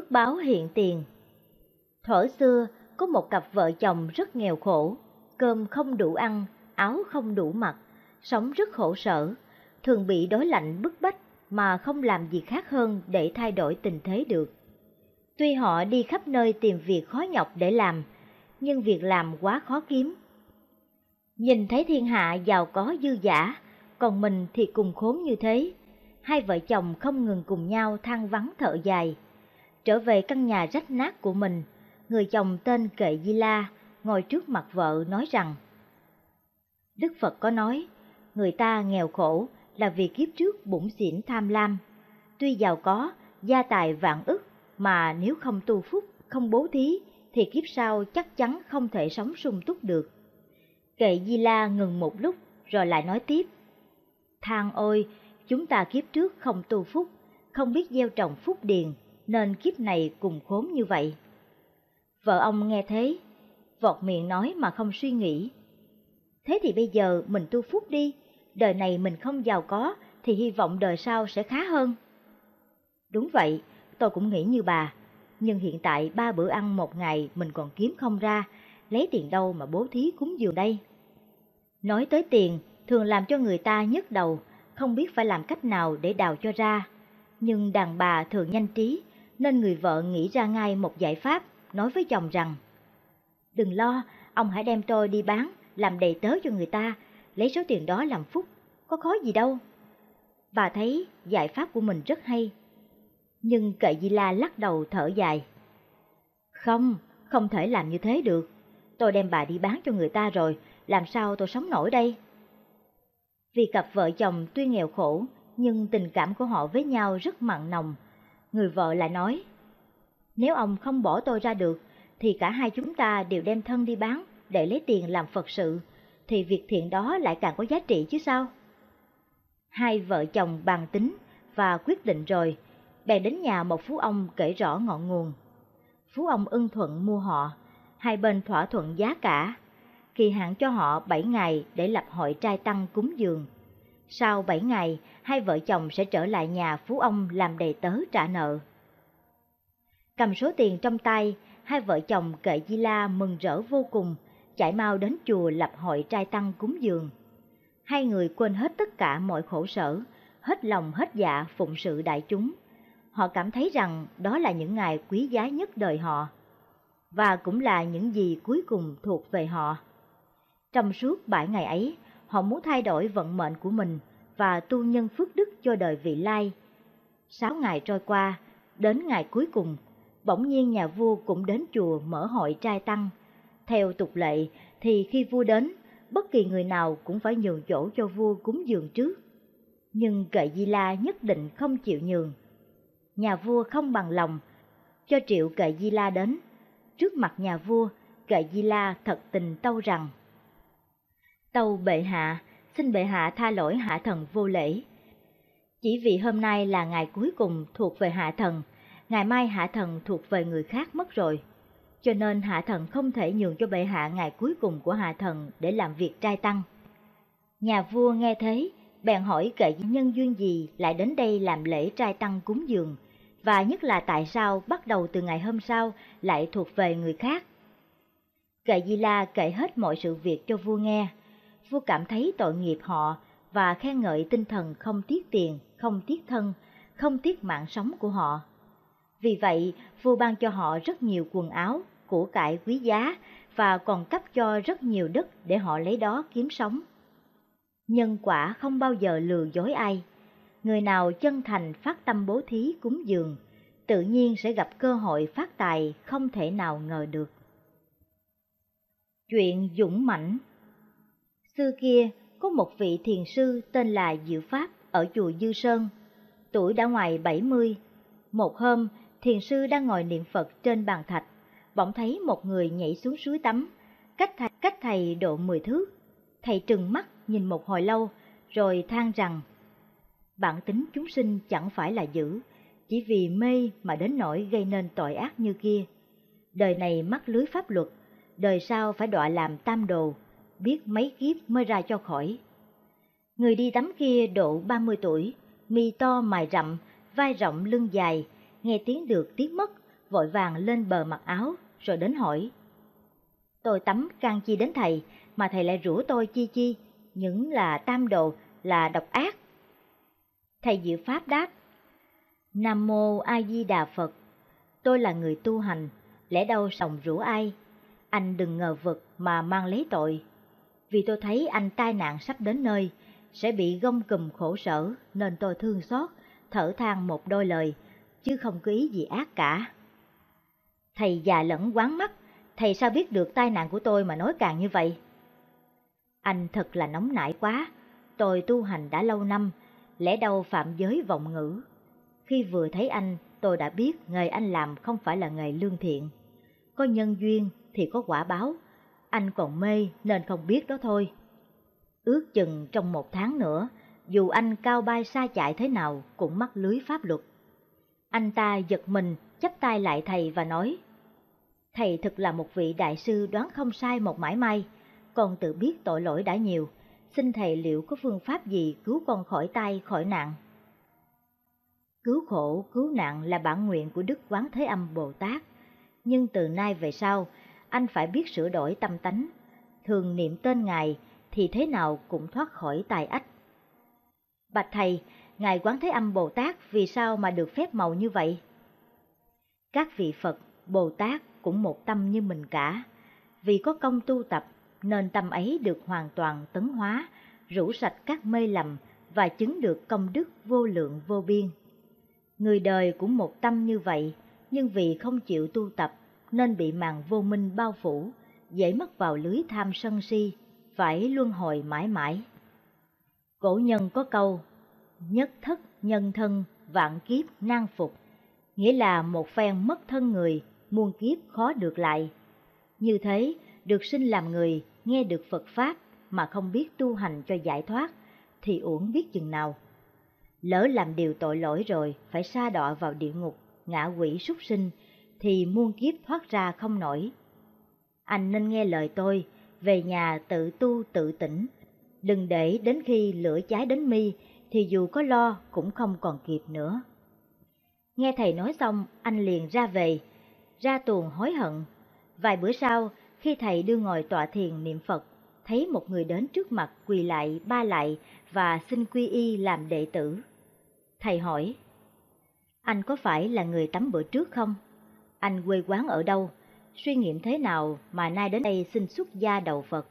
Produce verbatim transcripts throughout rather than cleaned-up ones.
Phước báo hiện tiền. Thuở xưa, có một cặp vợ chồng rất nghèo khổ, cơm không đủ ăn, áo không đủ mặc, sống rất khổ sở, thường bị đói lạnh bức bách mà không làm gì khác hơn để thay đổi tình thế được. Tuy họ đi khắp nơi tìm việc khó nhọc để làm, nhưng việc làm quá khó kiếm. Nhìn thấy thiên hạ giàu có dư dả, còn mình thì cùng khốn như thế, hai vợ chồng không ngừng cùng nhau than vắng thở dài. Trở về căn nhà rách nát của mình, người chồng tên Kệ Di La ngồi trước mặt vợ nói rằng: Đức Phật có nói, người ta nghèo khổ là vì kiếp trước bủn xỉn tham lam. Tuy giàu có, gia tài vạn ức, mà nếu không tu phúc, không bố thí, thì kiếp sau chắc chắn không thể sống sung túc được. Kệ Di La ngừng một lúc rồi lại nói tiếp: Than ôi, chúng ta kiếp trước không tu phúc, không biết gieo trồng phúc điền, nên kiếp này cùng khốn như vậy. Vợ ông nghe thế, vọt miệng nói mà không suy nghĩ: Thế thì bây giờ mình tu phúc đi, đời này mình không giàu có thì hy vọng đời sau sẽ khá hơn. Đúng vậy, tôi cũng nghĩ như bà, nhưng hiện tại ba bữa ăn một ngày mình còn kiếm không ra, lấy tiền đâu mà bố thí cúng dường đây? Nói tới tiền thường làm cho người ta nhức đầu, không biết phải làm cách nào để đào cho ra. Nhưng đàn bà thường nhanh trí, nên người vợ nghĩ ra ngay một giải pháp, nói với chồng rằng: Đừng lo, ông hãy đem tôi đi bán, làm đầy tớ cho người ta, lấy số tiền đó làm phúc, có khó gì đâu. Bà thấy giải pháp của mình rất hay. Nhưng Kệ Di La lắc đầu thở dài: Không, không thể làm như thế được. Tôi đem bà đi bán cho người ta rồi, làm sao tôi sống nổi đây? Vì cặp vợ chồng tuy nghèo khổ, nhưng tình cảm của họ với nhau rất mặn nồng. Người vợ lại nói: Nếu ông không bỏ tôi ra được, thì cả hai chúng ta đều đem thân đi bán để lấy tiền làm Phật sự, thì việc thiện đó lại càng có giá trị chứ sao? Hai vợ chồng bàn tính và quyết định rồi, bèn đến nhà một phú ông kể rõ ngọn nguồn. Phú ông ưng thuận mua họ, hai bên thỏa thuận giá cả, kỳ hạn cho họ bảy ngày để lập hội trai tăng cúng dường. Sau bảy ngày, hai vợ chồng sẽ trở lại nhà phú ông làm đầy tớ trả nợ. Cầm số tiền trong tay, hai vợ chồng Kệ Di La mừng rỡ vô cùng, chạy mau đến chùa lập hội trai tăng cúng dường. Hai người quên hết tất cả mọi khổ sở, hết lòng hết dạ phụng sự đại chúng. Họ cảm thấy rằng đó là những ngày quý giá nhất đời họ, và cũng là những gì cuối cùng thuộc về họ. Trong suốt bảy ngày ấy, họ muốn thay đổi vận mệnh của mình và tu nhân phước đức cho đời vị lai. Sáu ngày trôi qua, đến ngày cuối cùng, bỗng nhiên nhà vua cũng đến chùa mở hội trai tăng. Theo tục lệ thì khi vua đến, bất kỳ người nào cũng phải nhường chỗ cho vua cúng dường trước. Nhưng Kệ Di La nhất định không chịu nhường. Nhà vua không bằng lòng, cho triệu Kệ Di La đến. Trước mặt nhà vua, Kệ Di La thật tình tâu rằng: Tâu bệ hạ, xin bệ hạ tha lỗi hạ thần vô lễ. Chỉ vì hôm nay là ngày cuối cùng thuộc về hạ thần, ngày mai hạ thần thuộc về người khác mất rồi, cho nên hạ thần không thể nhường cho bệ hạ ngày cuối cùng của hạ thần để làm việc trai tăng. Nhà vua nghe thế, bèn hỏi Kệ nhân duyên gì lại đến đây làm lễ trai tăng cúng dường, và nhất là tại sao bắt đầu từ ngày hôm sau lại thuộc về người khác. Kệ Di La kể hết mọi sự việc cho vua nghe. Vua cảm thấy tội nghiệp họ và khen ngợi tinh thần không tiếc tiền, không tiếc thân, không tiếc mạng sống của họ. Vì vậy, vua ban cho họ rất nhiều quần áo, của cải quý giá và còn cấp cho rất nhiều đất để họ lấy đó kiếm sống. Nhân quả không bao giờ lừa dối ai. Người nào chân thành phát tâm bố thí cúng dường, tự nhiên sẽ gặp cơ hội phát tài không thể nào ngờ được. Chuyện dũng mãnh. Xưa kia, có một vị thiền sư tên là Diệu Pháp ở chùa Dư Sơn, tuổi đã ngoài bảy mươi. Một hôm, thiền sư đang ngồi niệm Phật trên bàn thạch, bỗng thấy một người nhảy xuống suối tắm, cách thầy, cách thầy độ mười thước. Thầy trừng mắt nhìn một hồi lâu, rồi than rằng: Bản tính chúng sinh chẳng phải là dữ, chỉ vì mê mà đến nỗi gây nên tội ác như kia. Đời này mắc lưới pháp luật, đời sau phải đọa làm tam đồ, biết mấy kiếp mới ra cho khỏi. Người đi tắm kia độ ba mươi tuổi, mi to mày rậm, vai rộng lưng dài, nghe tiếng được tiếng mất, vội vàng lên bờ mặc áo rồi đến hỏi. Tôi tắm can chi đến thầy, mà thầy lại rủa tôi chi chi, những là tam đồ, là độc ác. Thầy Diệu Pháp đáp, Nam Mô A Di Đà Phật, tôi là người tu hành, lẽ đâu sòng rủa ai, anh đừng ngờ vực mà mang lấy tội. Vì tôi thấy anh tai nạn sắp đến nơi, sẽ bị gông cùm khổ sở, nên tôi thương xót, thở than một đôi lời, chứ không có ý gì ác cả. Thầy già lẫn quáng mắt, thầy sao biết được tai nạn của tôi mà nói càng như vậy? Anh thật là nóng nảy quá, tôi tu hành đã lâu năm, lẽ đâu phạm giới vọng ngữ. Khi vừa thấy anh, tôi đã biết nghề anh làm không phải là nghề lương thiện. Có nhân duyên thì có quả báo, anh còn mê nên không biết đó thôi. Ước chừng trong một tháng nữa, dù anh cao bay xa chạy thế nào cũng mắc lưới pháp luật. Anh ta giật mình, chắp tay lại thầy và nói, thầy thực là một vị đại sư đoán không sai một mảy may, con tự biết tội lỗi đã nhiều, xin thầy liệu có phương pháp gì cứu con khỏi tai khỏi nạn? Cứu khổ, cứu nạn là bản nguyện của Đức Quán Thế Âm Bồ Tát, nhưng từ nay về sau, anh phải biết sửa đổi tâm tánh, thường niệm tên Ngài thì thế nào cũng thoát khỏi tai ách. Bạch thầy, Ngài Quán Thế Âm Bồ Tát vì sao mà được phép màu như vậy? Các vị Phật, Bồ Tát cũng một tâm như mình cả, vì có công tu tập nên tâm ấy được hoàn toàn tấn hóa, rũ sạch các mê lầm và chứng được công đức vô lượng vô biên. Người đời cũng một tâm như vậy, nhưng vì không chịu tu tập nên bị màn vô minh bao phủ, dễ mắc vào lưới tham sân si, phải luân hồi mãi mãi. Cổ nhân có câu, nhất thất nhân thân, vạn kiếp nan phục, nghĩa là một phen mất thân người, muôn kiếp khó được lại. Như thế, được sinh làm người, nghe được Phật Pháp mà không biết tu hành cho giải thoát, thì uổng biết chừng nào. Lỡ làm điều tội lỗi rồi, phải sa đọa vào địa ngục, ngạ quỷ súc sinh, thì muôn kiếp thoát ra không nổi. Anh nên nghe lời tôi, về nhà tự tu tự tỉnh, đừng để đến khi lửa cháy đến mi, thì dù có lo cũng không còn kịp nữa. Nghe thầy nói xong, anh liền ra về, ra tuồng hối hận. Vài bữa sau, khi thầy đưa ngồi tọa thiền niệm Phật, thấy một người đến trước mặt quỳ lại ba lại và xin quy y làm đệ tử. Thầy hỏi, anh có phải là người tắm bữa trước không? Anh quê quán ở đâu? Suy nghiệm thế nào mà nay đến đây xin xuất gia đầu Phật?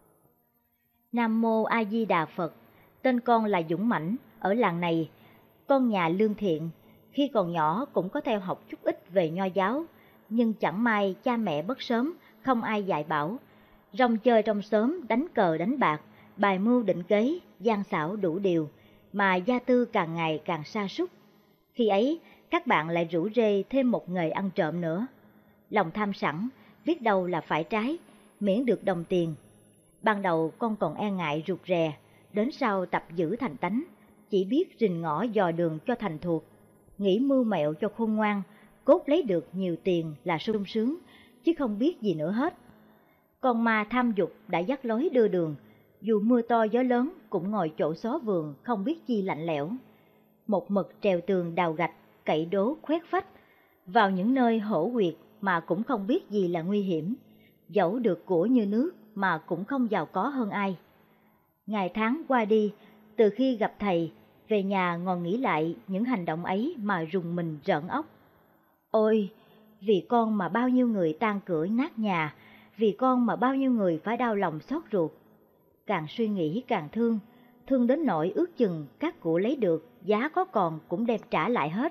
Nam Mô A Di Đà Phật, tên con là Dũng Mãnh, ở làng này, con nhà lương thiện. Khi còn nhỏ cũng có theo học chút ít về nho giáo, nhưng chẳng may cha mẹ mất sớm, không ai dạy bảo. Rong chơi trong xóm, đánh cờ đánh bạc, bài mưu định kế, gian xảo đủ điều, mà gia tư càng ngày càng sa sút. Khi ấy, các bạn lại rủ rê thêm một nghề ăn trộm nữa. Lòng tham sẵn, biết đâu là phải trái, miễn được đồng tiền. Ban đầu con còn e ngại rụt rè, đến sau tập giữ thành tánh, chỉ biết rình ngõ dò đường cho thành thuộc, nghĩ mưu mẹo cho khôn ngoan, cốt lấy được nhiều tiền là sung sướng, chứ không biết gì nữa hết. Con ma tham dục đã dắt lối đưa đường, dù mưa to gió lớn cũng ngồi chỗ xó vườn không biết chi lạnh lẽo. Một mực trèo tường đào gạch, cậy đố khoét phách, vào những nơi hổ quyệt mà cũng không biết gì là nguy hiểm, dẫu được của như nước mà cũng không giàu có hơn ai. Ngày tháng qua đi, từ khi gặp thầy, về nhà ngồi nghĩ lại những hành động ấy mà rùng mình rợn óc. Ôi, vì con mà bao nhiêu người tan cửa nát nhà, vì con mà bao nhiêu người phải đau lòng xót ruột. Càng suy nghĩ càng thương, thương đến nỗi ước chừng các của lấy được, giá có còn cũng đem trả lại hết.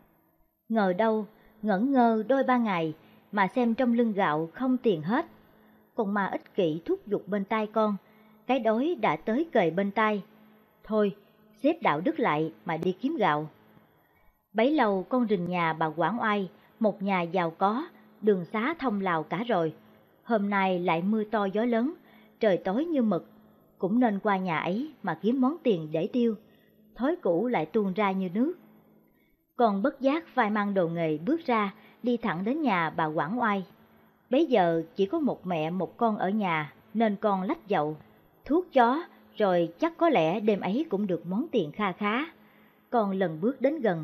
Ngờ đâu, ngẩn ngơ đôi ba ngày, mà xem trong lưng gạo không tiền hết. Con ma ích kỷ thúc giục bên tai con, cái đói đã tới kề bên tai. Thôi, xếp đạo đức lại mà đi kiếm gạo. Bấy lâu con rình nhà bà Quảng Oai, một nhà giàu có, đường xá thông Lào cả rồi. Hôm nay lại mưa to gió lớn, trời tối như mực, cũng nên qua nhà ấy mà kiếm món tiền để tiêu, thói cũ lại tuôn ra như nước. Con bất giác vai mang đồ nghề bước ra, đi thẳng đến nhà bà Quảng Oai. Bấy giờ chỉ có một mẹ một con ở nhà, nên con lách dậu, thuốc chó, rồi chắc có lẽ đêm ấy cũng được món tiền kha khá. Con lần bước đến gần,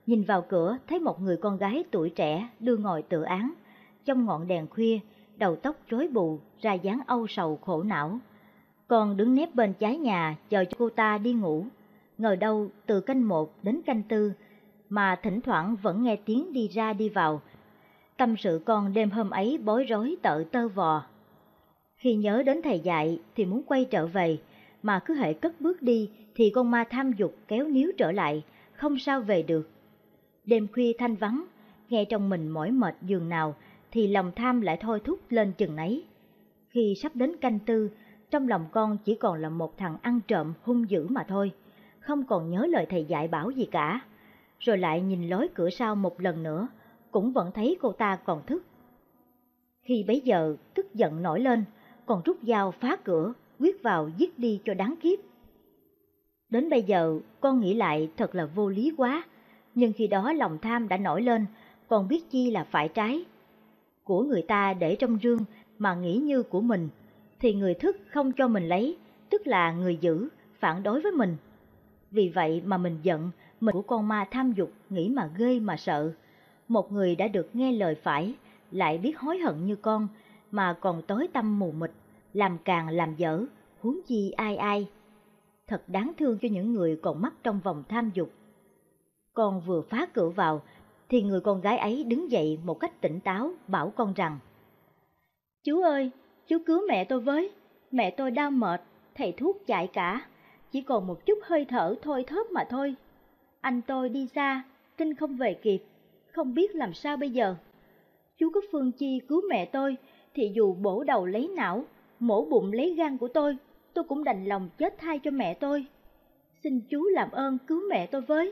Nhìn vào cửa thấy một người con gái tuổi trẻ đưa ngồi tự án, trong ngọn đèn khuya, đầu tóc rối bù ra dáng âu sầu khổ não. Con đứng nép bên trái nhà chờ cho cô ta đi ngủ. Ngờ đâu từ canh một đến canh tư mà thỉnh thoảng vẫn nghe tiếng đi ra đi vào. Tâm sự con đêm hôm ấy bối rối tợ tơ vò. Khi nhớ đến thầy dạy thì muốn quay trở về, mà cứ hễ cất bước đi thì con ma tham dục kéo níu trở lại, không sao về được. Đêm khuya thanh vắng, nghe trong mình mỏi mệt giường nào thì lòng tham lại thôi thúc lên chừng nấy. Khi sắp đến canh tư, trong lòng con chỉ còn là một thằng ăn trộm hung dữ mà thôi, không còn nhớ lời thầy dạy bảo gì cả. Rồi lại nhìn lối cửa sau một lần nữa, cũng vẫn thấy cô ta còn thức. Khi bấy giờ tức giận nổi lên, còn rút dao phá cửa, quyết vào giết đi cho đáng kiếp. Đến bây giờ con nghĩ lại thật là vô lý quá, nhưng khi đó lòng tham đã nổi lên, còn biết chi là phải trái. Của người ta để trong rương mà nghĩ như của mình, thì người thức không cho mình lấy, tức là người giữ, phản đối với mình. Vì vậy mà mình giận, mình của con ma tham dục nghĩ mà ghê mà sợ. Một người đã được nghe lời phải, lại biết hối hận như con, mà còn tối tăm mù mịt, làm càng làm dở, huống chi ai ai. Thật đáng thương cho những người còn mắc trong vòng tham dục. Con vừa phá cửa vào, thì người con gái ấy đứng dậy một cách tỉnh táo, bảo con rằng: "Chú ơi, chú cứu mẹ tôi với, mẹ tôi đau mệt, thầy thuốc chạy cả, chỉ còn một chút hơi thở thôi thóp mà thôi. Anh tôi đi xa, tin không về kịp, không biết làm sao bây giờ. Chú có phương chi cứu mẹ tôi, thì dù bổ đầu lấy não, mổ bụng lấy gan của tôi, tôi cũng đành lòng chết thay cho mẹ tôi. Xin chú làm ơn cứu mẹ tôi với."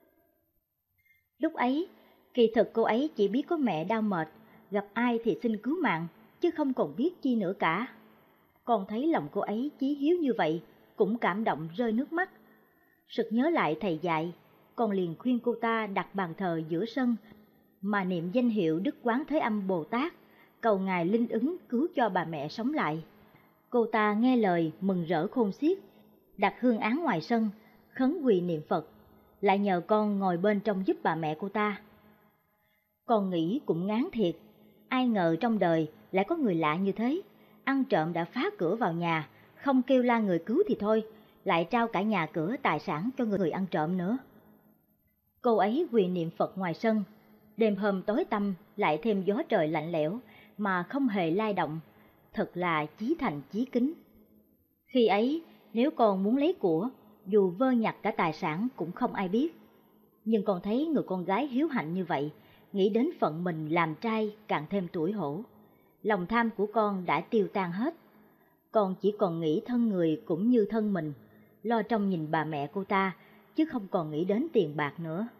Lúc ấy, kỳ thực cô ấy chỉ biết có mẹ đau mệt, gặp ai thì xin cứu mạng, chứ không còn biết chi nữa cả. Con thấy lòng cô ấy chí hiếu như vậy, cũng cảm động rơi nước mắt. Sực nhớ lại thầy dạy, con liền khuyên cô ta đặt bàn thờ giữa sân, mà niệm danh hiệu Đức Quán Thế Âm Bồ Tát, cầu Ngài linh ứng cứu cho bà mẹ sống lại. Cô ta nghe lời mừng rỡ khôn xiết, đặt hương án ngoài sân, khấn quỳ niệm Phật, lại nhờ con ngồi bên trong giúp bà mẹ cô ta. Con nghĩ cũng ngán thiệt, ai ngờ trong đời lại có người lạ như thế, ăn trộm đã phá cửa vào nhà, không kêu la người cứu thì thôi, lại trao cả nhà cửa tài sản cho người ăn trộm nữa. Cô ấy quỳ niệm Phật ngoài sân, đêm hôm tối tăm lại thêm gió trời lạnh lẽo mà không hề lay động, thật là chí thành chí kính. Khi ấy, nếu con muốn lấy của, dù vơ nhặt cả tài sản cũng không ai biết. Nhưng con thấy người con gái hiếu hạnh như vậy, nghĩ đến phận mình làm trai càng thêm tủi hổ. Lòng tham của con đã tiêu tan hết. Con chỉ còn nghĩ thân người cũng như thân mình, lo trông nhìn bà mẹ cô ta, chứ không còn nghĩ đến tiền bạc nữa.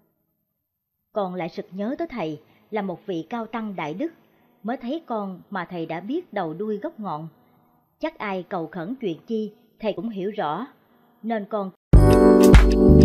Con lại sực nhớ tới thầy là một vị cao tăng đại đức, mới thấy con mà thầy đã biết đầu đuôi gốc ngọn. Chắc ai cầu khẩn chuyện chi, thầy cũng hiểu rõ, nên con